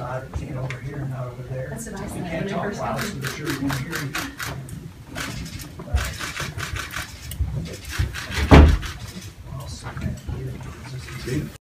side, it can't over here and not over there. That's what I You said can't when I talk first loud came. so the jury won't hear you. Also,